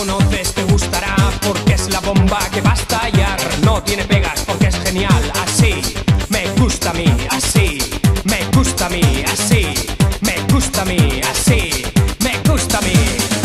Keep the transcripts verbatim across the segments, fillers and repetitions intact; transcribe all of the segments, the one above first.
conoces te gustará porque es la bomba que va a estallar. No tiene pegas porque es genial. Así me gusta a mí, así me gusta a mí, así me gusta a mí, así me gusta a mí.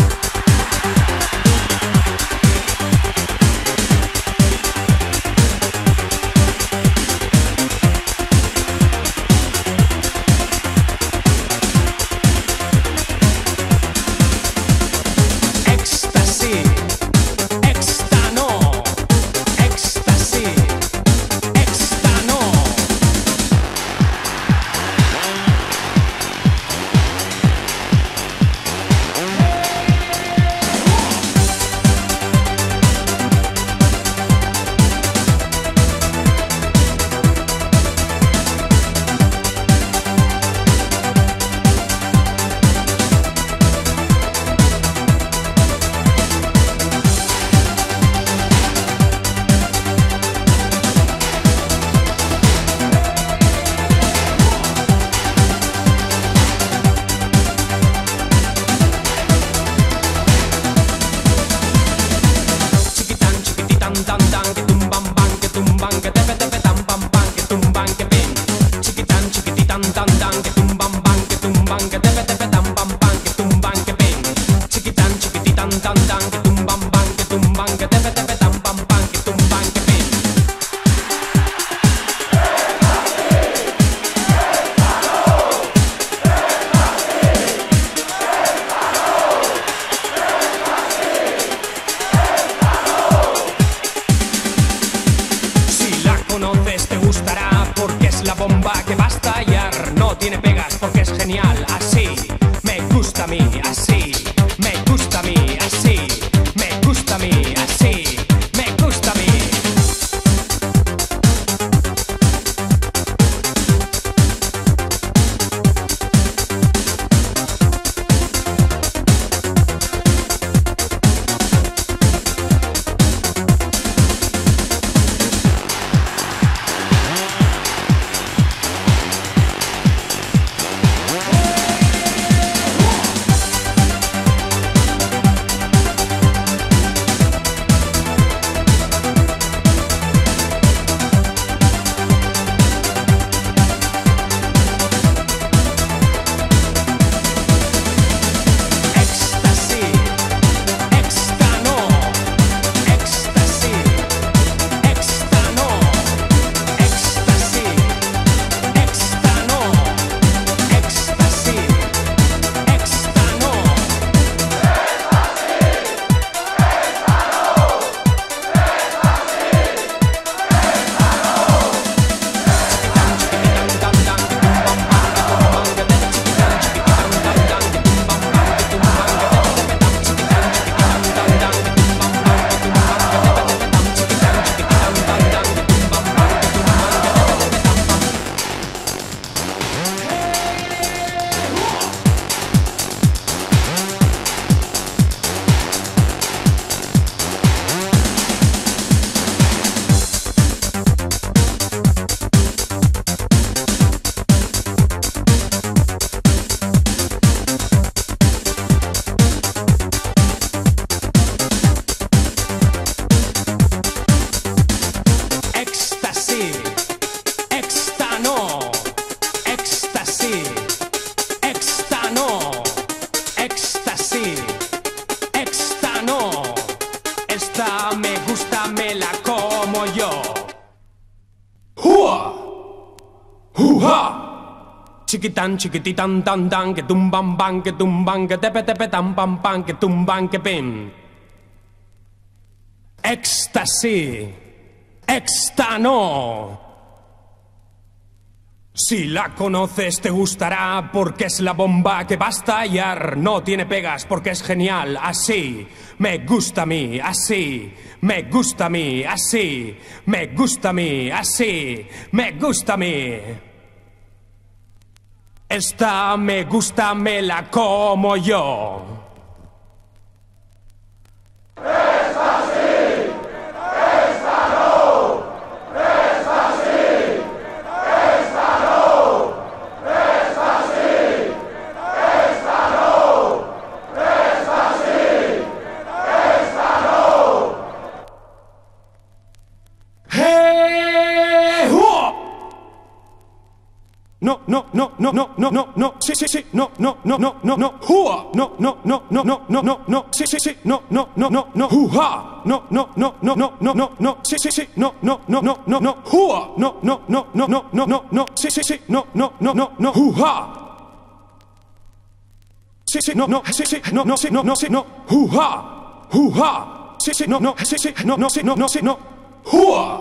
Chiquitan, chiquititan, tan, tan, que tumban, ban, que tumban, que tepe, tepe, tan, pam, pam, que tumban, que pim. Éxtasy, éxtano. Si la conoces te gustará porque es la bomba que va a estallar. No tiene pegas porque es genial. Así me gusta a mí, así me gusta a mí, así me gusta a mí, así me gusta a mí. Esta me gusta, me la como yo. ¡Esta sí! ¡Esta no! ¡Esta sí! ¡Esta no! ¡Esta sí! ¡Esta no! ¡Esta sí! ¡Esta no, no, no, no, no, no, sí, sí, sí, no, no, no, no, no, no, hua, no, no, no, no, no, no, no, no, sí, sí, sí, no, no, no, no, no, hua, no, no, no, no, no, no, no, no, sí, sí, sí, no, no, no, no, no, no, hua, no, no, no, no, no, no, no, no, sí, sí, sí, no, no, no, no, no, hua. Sí, sí, no, no, sí, sí, no, no, sí, no, no, sí, no, hua, hua, sí, sí, no, no, sí, sí, no, no, sí, no, no, sí, no, hua.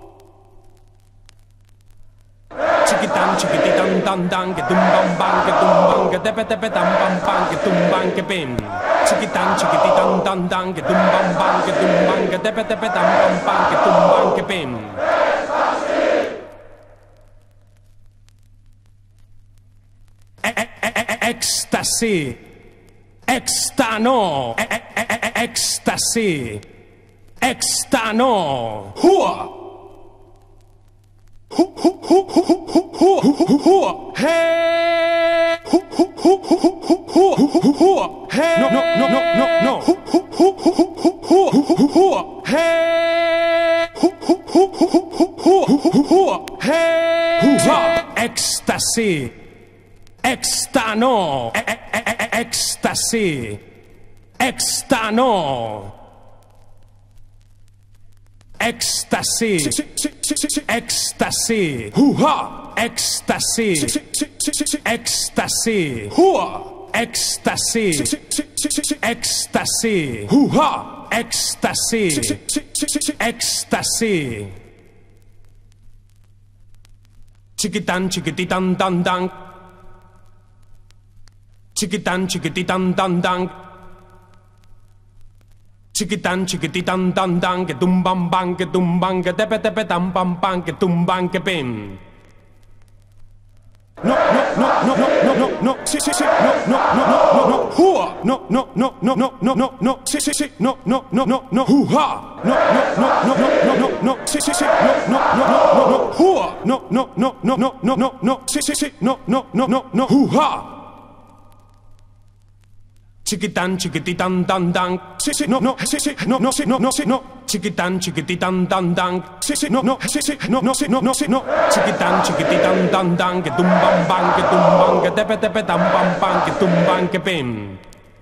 Chiquitan, chiquititan, tan, tan, que tumban, ban, que tumban, que tepe, tepe, tan, pam, pam, que tumban, que pim. Chiquitan, chiquititan, tan, tan, que tumban, ban, que tumban, que tepe, tepe, tan, pam, pam, que tumban, que pim. Ecstasy, extano, ecstasy, extano, hua. Hu hu hu hu hu hu hu hu hey hu hu hu hu hu hu hu hey no no no no no no hu hu hu hu hu hu hu hey hu hu hu hu hu hu hey ecstasy extano ecstasy extano ecstasy, ecstasy, hoo-ha, ecstasy, ecstasy, hoo-ha, ecstasy, ecstasy, hoo-ha, ecstasy, ecstasy. Chiquitan, chiquititan, tan, tan. Chiquitan, chiquititan, tan, tan. Chiquitan, chiquititan, tan, tan, que tumban, ban, que tumban, que tepe, tepe, tan, pam, pam, que tumban, que pim. No, no, no, no, no, no, no, no, sí, sí, sí, no, no, no, no, no, no, hua, no, no, no, no, no, no, no, no, sí, sí, sí, no, no, no, no, no, hua, no, no, no, no, no, no, no, no, sí, sí, sí, no, no, no, no, no, no, hua, no, no, no, no, no, no, no, no, sí, sí, sí, no, no, no, no, no, hua. Chiquitan, chiquititan, tan, tan, sí, sí, no, no, sí, sí, no, no, sí, no, no, sí, no. Chiquitan, chiquititan, tan, tan, sí, sí, no, no, sí, sí, no, no, sí, no, no, sí, no. Chiquitan, chiquititan, tan, tan, que tumban, ban, que tumban, que tepe, tepe, tan, pam, pam, que tumban, que pim.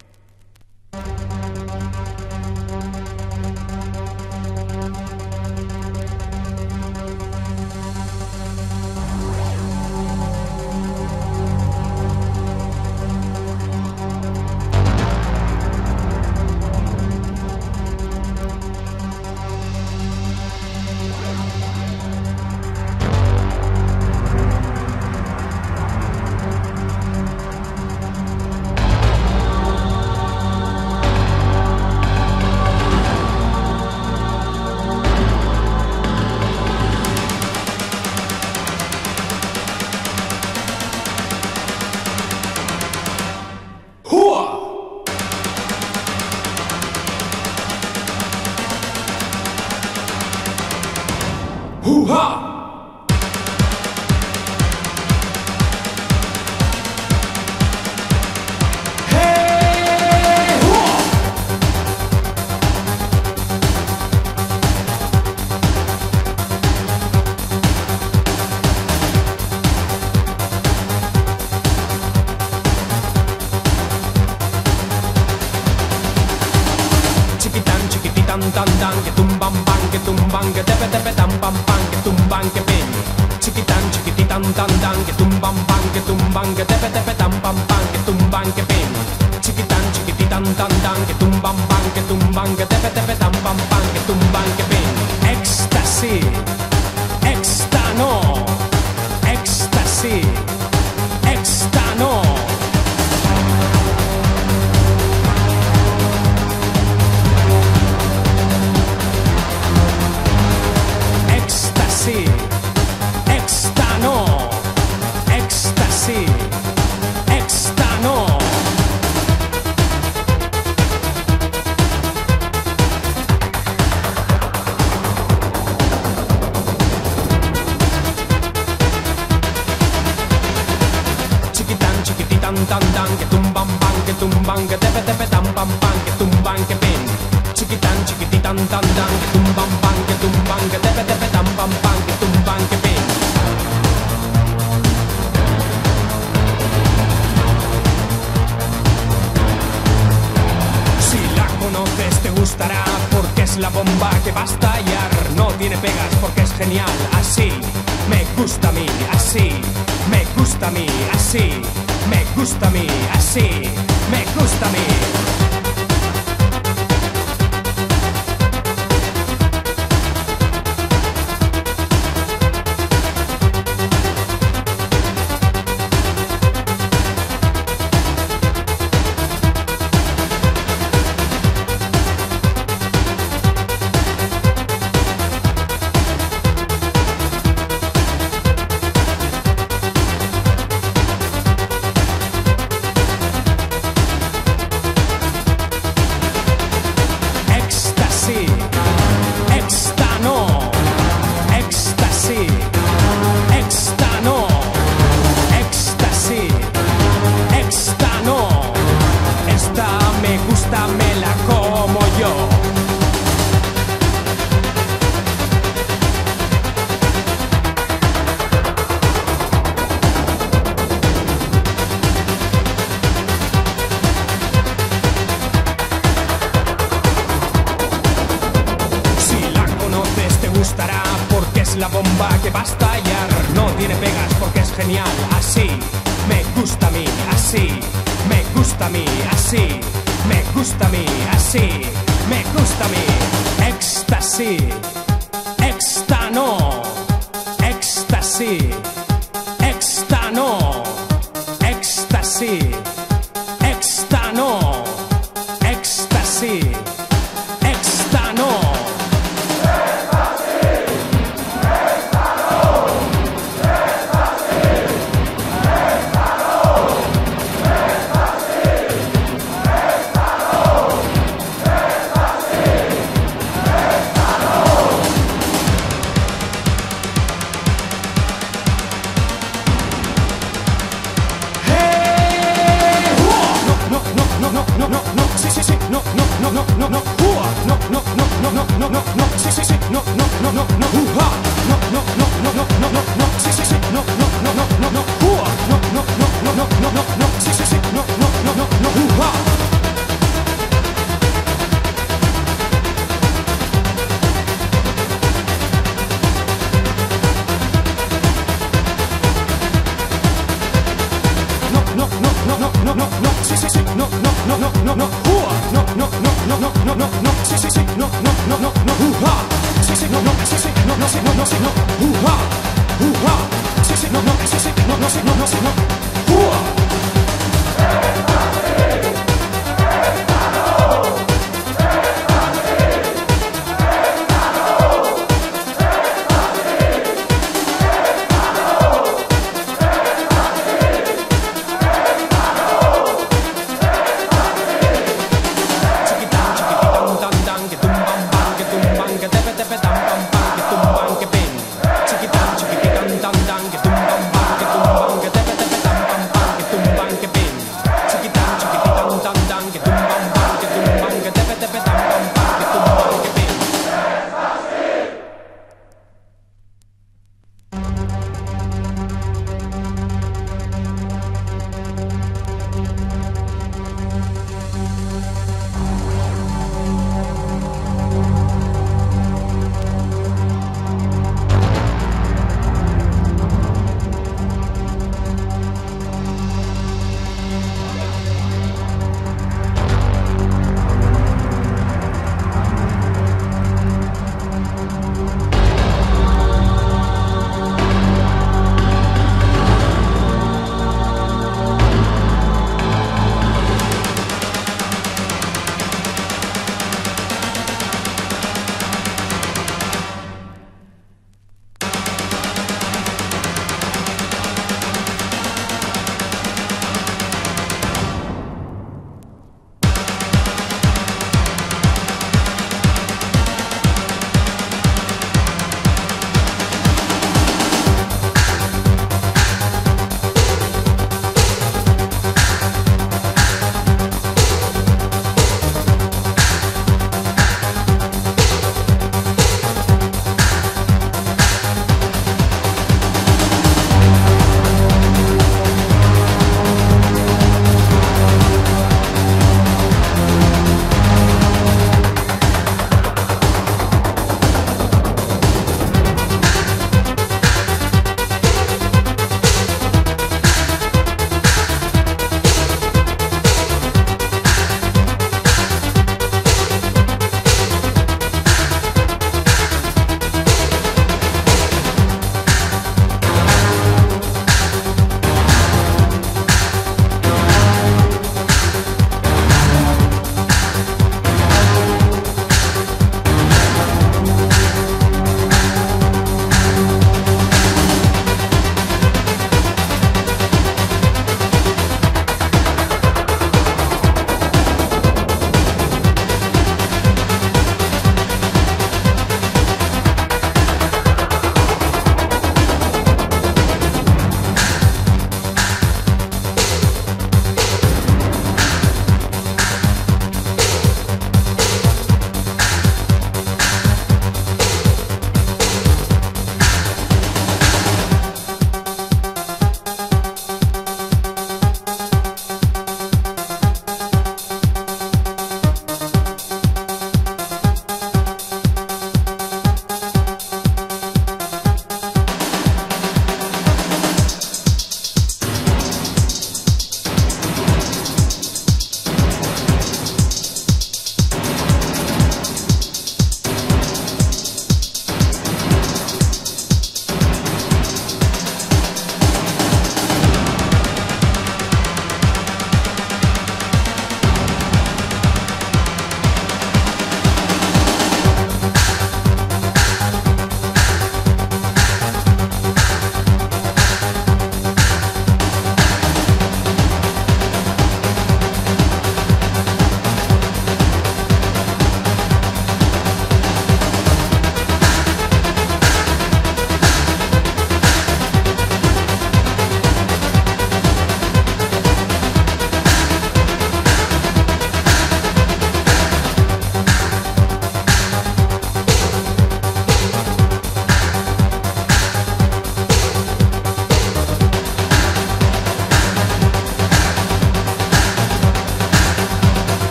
Hoo-ha! Tan tan que tumban pan que tumban que tepe tepe tan pam pam que tumban que pim chiquitan chiquititan tan tan que tumban pan que tumban que tepe tepe tan pam pam que tumban que pim chiquitan chiquititan tan tan que tumban pan que tumban que tepe tepe tan pam pam que tumban que pim ecstasy extano ecstasy extano ecstasy, extano, ecstasy, extano. Chiquitan, chiquititan, tan, tan, que tumban, pan, que tumban, que tepe, tepe, tan, pam, pam, que tumban, que pin. Chiquitan, chiquititan, tan, tan, que tumban, pan, que tumban, que tepe, tepe, tan, pam, pam, que tumban, que pim. conoces te gustará porque es la bomba que va a estallar. No tiene pegas porque es genial. Así me gusta a mí, así me gusta a mí, así me gusta a mí, así me gusta a mí. Me la como yo. Si la conoces te gustará porque es la bomba que va a estallar. No tiene pegas porque es genial. Así me gusta a mí, así me gusta a mí, así me gusta a mí, así me gusta a mí. Éxtasis, éxtano, éxtasis, éxtano, éxtasis, éxtano, éxtasis, éxtano. No, no, no, sí, sí, sí, no, no, no, no, no, no, uh, no, no, no, no, no, no, no, no, sí, sí, sí, no, no, no, no, no, uh, no, no, no, no, no, no, no, no, sí, sí, sí, no, no, no, no, no, no, uh, no, no, no, no, no, no, no, no, sí, sí, sí, no, no, no, no, no, uh. No, no, no, no, no, no, no, sí, sí, sí, no, no, no, no, no, no, uh, no, no, no, no, no, no, no, no, sí, sí, sí, no, no, no, no, no, uh, sí, sí, no, no, sí, sí, no, no, sí, no, no, sí, no, uh, uh, sí, sí, no, no, sí, sí, no, no, sí, no, no, sí, no, uh.